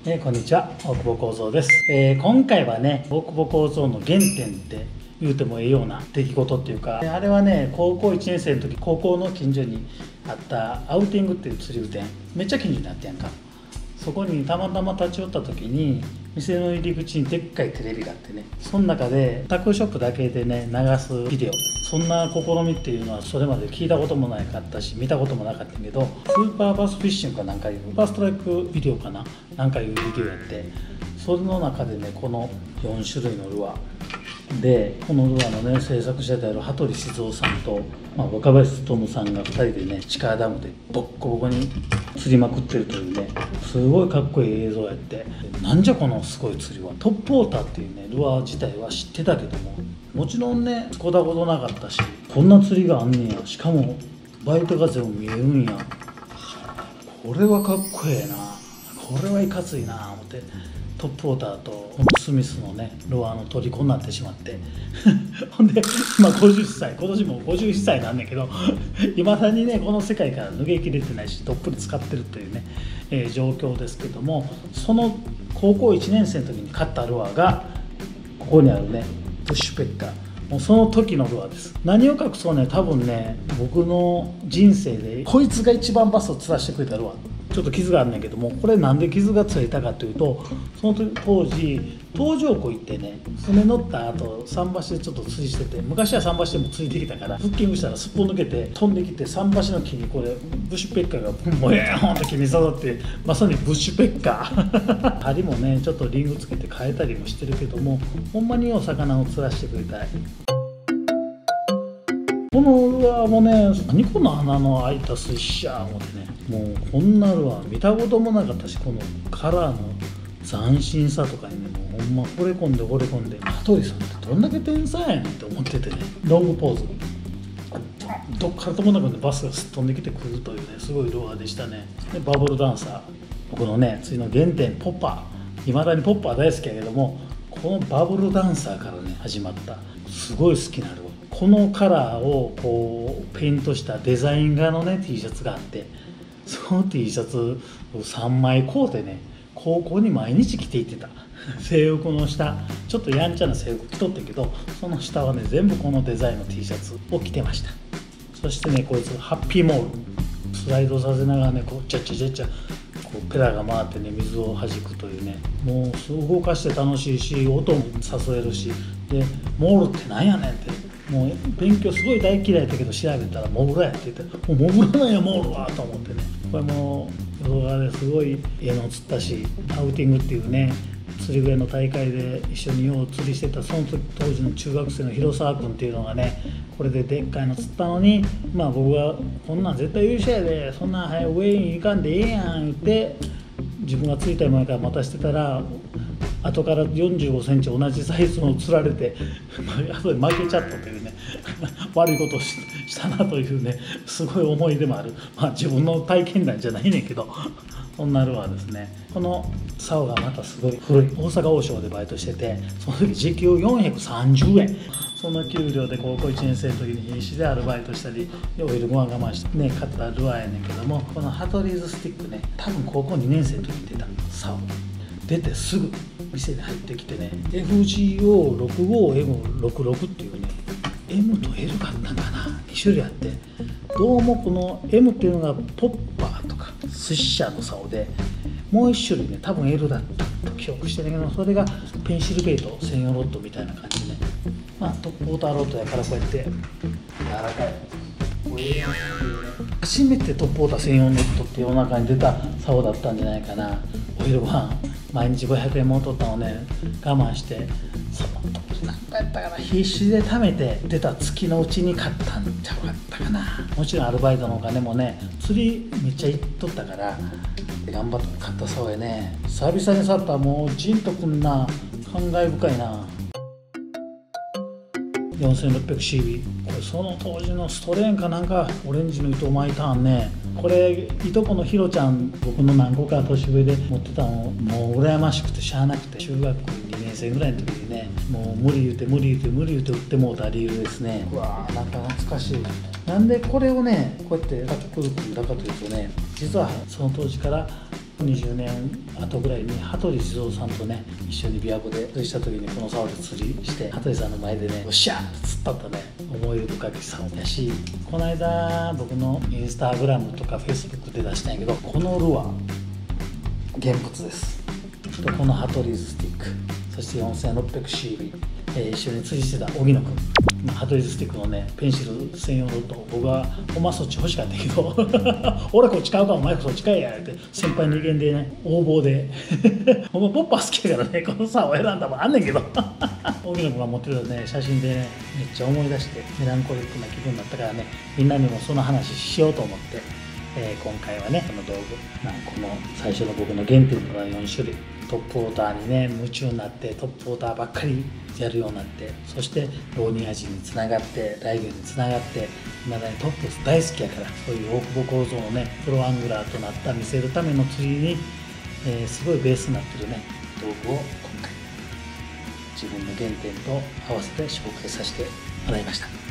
こんにちは、大久保幸三です。今回はね、大久保幸三の原点って言うてもええような出来事っていうか、あれはね、高校1年生の時、高校の近所にあったアウティングっていう釣り具店、めっちゃ近所にあったやんか。そこにたまたま立ち寄った時に、店の入り口にでっかいテレビがあってね、その中でタコショップだけでね流すビデオ、そんな試みっていうのはそれまで聞いたこともなかったし見たこともなかったけど、スーパーバスフィッシングかなんかいうファーストライクビデオかな、なんかいうビデオやって、それの中でねこの4種類のルアーで、このルアーのね制作者である羽鳥静雄さんと、若林勉さんが2人でね地下ダムでボッコボコに釣りまくってるというね、すごいかっこいい映像やって、なんじゃこのすごい釣りは。トップウォーターっていうねルアー自体は知ってたけども、もちろんね使ったことなかったし、こんな釣りがあんねや、しかもバイト風も見えるんや、これはかっこええな、これはいかついな思って、トップウォーターとスミスのねルアーの虜になってしまってほんで今50歳、今年も51歳なんだけどいまだにねこの世界から脱げきれてないし、どっぷり使ってるというね、状況ですけども、その高校1年生の時に買ったルアーがここにあるねブッシュペッカー、もうその時のルアーです。何を隠そうね、多分ね僕の人生でこいつが一番バスを釣らせてくれたルアー。ちょっと傷があるんだけども、これなんで傷がついたかというと、その当時東条湖行ってね船乗った後桟橋でちょっと釣りしてて、昔は桟橋でも釣りできたから、フッキングしたらすっぽ抜けて飛んできて、桟橋の木にこれブッシュペッカーがもやーんと切り刺さって、まさにブッシュペッカー針もねちょっとリングつけて変えたりもしてるけども、ほんまにお魚を釣らせてくれたい。このルアーもね、何この穴の開いたスイッシャー思ってね、もうこんなルアー見たこともなかったし、このカラーの斬新さとかにね、もうほんま惚れ込んで羽鳥さんってどんだけ天才やねんって思っててね、ロングポーズどっからともなくねバスがすっ飛んできてくるというね、すごいルアーでしたね。でバブルダンサー、僕のね釣りの原点ポッパー、いまだにポッパー大好きやけども、このバブルダンサーからね始まったすごい好きなルアー、このカラーをこうペイントしたデザイン画のね T シャツがあって、その T シャツを3枚買うてね高校に毎日着ていってた制服の下、ちょっとやんちゃな制服着とってんけど、その下はね全部このデザインの T シャツを着てました。そしてねこいつハッピーモールスライドさせながらねこうチャッチャチャッチャこうペラが回ってね水を弾くというね、もう動かして楽しいし音も誘えるし、でモールってなんやねんって、もう勉強すごい大嫌いだけど調べたらモグラやって言って、もうモグラなんやモールはと思ってね、これも動画ですごい絵の釣ったし、アウティングっていうね釣り具屋の大会で一緒によう釣りしてた、その時当時の中学生の広沢君っていうのがね、これででっかいの釣ったのに、僕がこんなん絶対優勝やで、そんなん早上に行かんでええやん言って、自分がついた前から待たしてたら、後から45センチ同じサイズの釣られて後で負けちゃったというね悪いことをしたなというね、すごい思い出もある、自分の体験談じゃないねんけどそんなルアーですね。この竿がまたすごい古い、大阪王将でバイトしてて、その時時給430円、その給料で高校1年生の時に必死でアルバイトしたりお昼ご飯我慢してね買ったルアーやねんけども、このハトリーズスティックね、多分高校2年生の時に出た竿、出てすぐ店に入ってきてね FGO65M66 っていうね M と L があったんかな、2種類あって、どうもこの M っていうのがポッパーとかスッシャーの竿で、もう1種類ね多分 L だったと記憶してるけど、それがペンシルベイト専用ロッドみたいな感じでね、トップウォーターロッドやからこうやって柔らかい、初めてトップウォーター専用ロッドって世の中に出た竿だったんじゃないかな。お昼ご飯毎日500円も取ったのをね我慢して、その時何かやったかな、必死で貯めて出た月のうちに買ったんちゃうかったかな。もちろんアルバイトのお金もね釣りめっちゃ行っとったから頑張って買った竿やね。久々に触ったらもうジンとくんな、感慨深いな。4600CB、 これその当時のストレーンかなんかオレンジの糸を巻いたんね。これいとこのひろちゃん、僕の何個か年上で持ってたの、もう羨ましくてしゃあなくて、中学校2年生ぐらいの時にね、もう無理言うて売ってもうた理由ですね。うわーなんか懐かしい。なんでこれをねこうやって買ってくるんだかというとね、実はその当時から 20年後ぐらいに羽鳥地蔵さんとね一緒に琵琶湖で釣りした時にこの竿で釣りして羽鳥さんの前でねよっしゃーって釣ったとね思い出深き竿やし、この間僕のインスタグラムとかフェイスブックで出したんやけど、このルアー現物です。とこの羽鳥ズスティック、そして 4600CB、一緒に釣りしてた荻野君、羽鳥ズスティックのねペンシル専用のと僕はほんまそっち欲しかったけど俺こっち買うかお前そっち買えやって先輩の意見でね応募でほんまポッパー好きやからねこの竿を選んだもんあんねんけど荻野君が持ってたね写真でねめっちゃ思い出してメランコリックな気分になったからね、みんなにもその話しようと思って、今回はねこの道具、この最初の僕の原点の4種類トップウォーターにね夢中になってトップウォーターばっかりやるようになって、そしてローニアジにつながってライギュにつながって今だにトップス大好きやから、そういう大久保構造のねプロアングラーとなった見せるための釣りに、すごいベースになってるね道具を今回自分の原点と合わせて紹介させてもらいました。